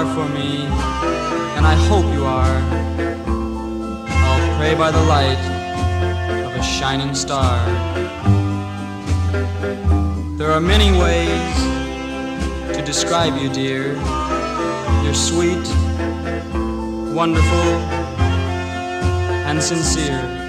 are for me, and I hope you are. I'll pray by the light of a shining star. There are many ways to describe you, dear. You're sweet, wonderful, and sincere.